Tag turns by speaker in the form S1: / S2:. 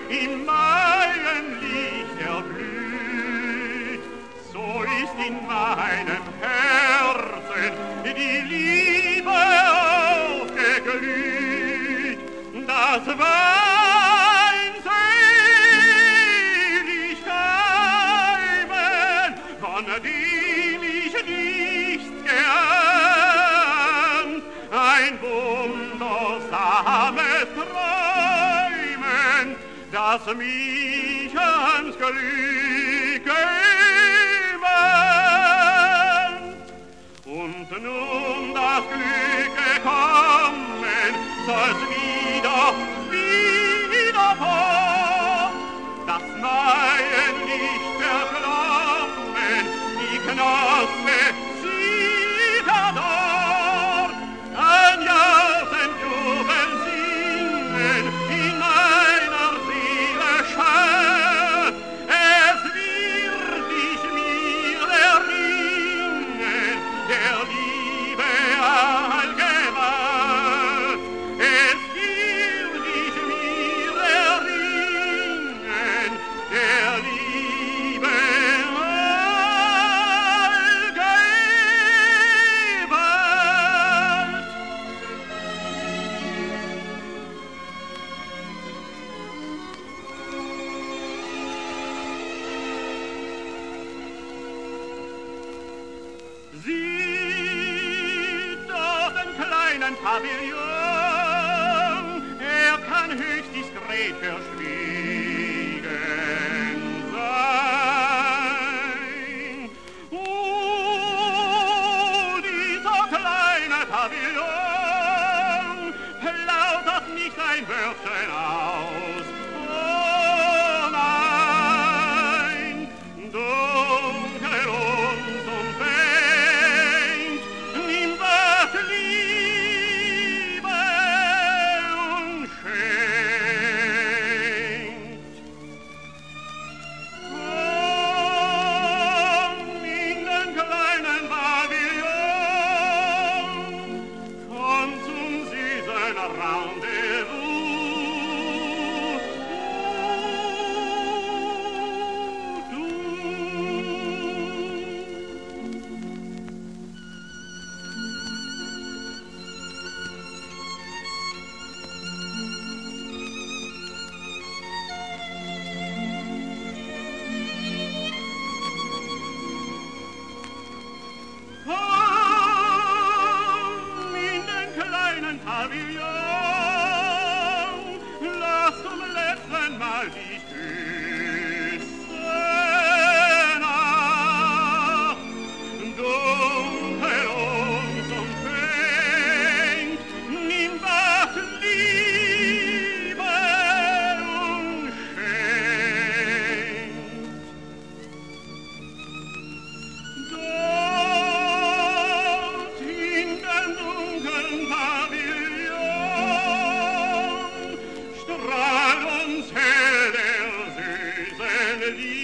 S1: im Maienlicht erblüht. So ist in meinem Herzen die Liebe aufgeglüht. Das Wein selig keimen, von dem ich nichts geahnt, ein wundersames Träumen, das mich ans Glück gewöhnt. Und nun das Glück gekommen, soll's wieder vor, das Maienlicht verklommen, die Knospe sieht dort, ein Jausenjubel singen in meiner Seele schön. Es wird dich mir erringen, der Liebe allgewalt. Es wird dich mir erringen, der Liebe allgewalt. Sieh dort den kleinen Pavillon, er kann höchst diskret verschwiegen sein. Dieser kleine Pavillon plaudert nicht ein Wörtchen aus. Oh nein, dunkel uns umfängt, nimm das Liebe und schenkt. Komm in den kleinen Pavillon, komm zum süßen Rendezvous. Du. Komm in den kleinen Pavillon, lass zum letzten Mal dich küssen. Ach, dunkel uns umfängt, nimm das Liebe und schenkt. Dort in dem dunklen Pavillon strahlt uns hell der süßen Liebe.